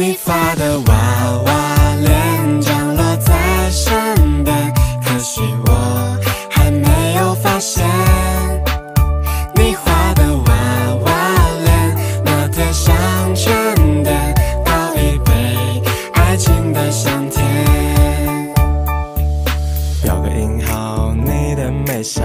你发的娃娃脸降落在身边，可惜我还没有发现。你画的娃娃脸，那贴上全点，倒一杯爱情的香甜。标个引号，你的美笑，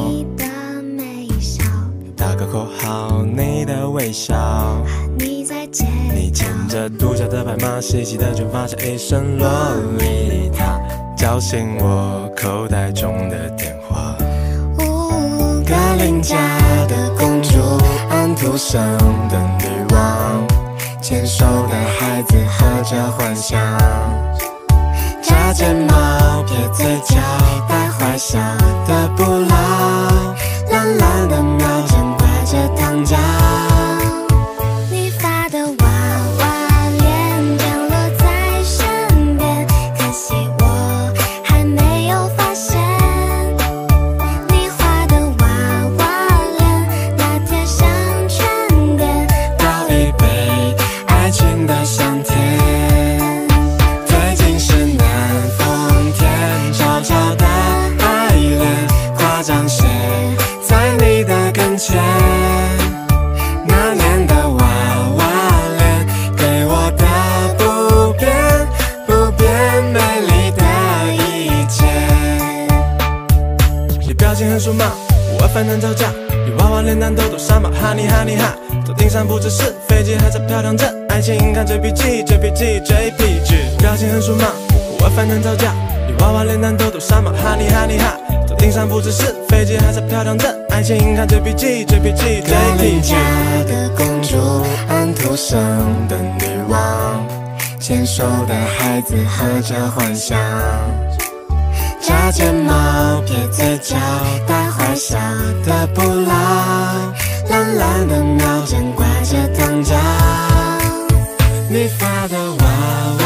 打个括号，你的微笑。你牵着独角的白马，细细的卷发像一声洛丽塔，叫醒我口袋中的电话。格林家的公主，安徒生的女王，牵手的孩子合着幻想，扎睫毛，撇嘴角，带坏笑的不老，蓝蓝的秒针挂着糖浆。那年的娃娃脸，给我的不变美丽的一切。你表情很数码，我烦难吵架，你娃娃脸难都多傻嘛，哈你哈你哈。头顶上不只是飞机，还在飘荡着爱情，看最 PG 最 PG 最 PG。表情很数码，我烦难吵架，你娃娃脸难都多傻嘛，哈你哈你哈。顶上不只是飞机，还在飘荡着爱情，看最 PG 最 PG 最 PG。家的公主，安徒生的女王，牵手的孩子合着幻想，扎睫毛，撇嘴角，带坏笑的不老，蓝蓝的秒针挂着糖浆。你发的娃娃